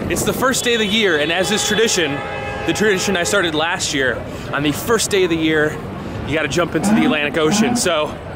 It's the first day of the year, and as is tradition, the tradition I started last year, on the first day of the year, you gotta jump into the Atlantic Ocean. So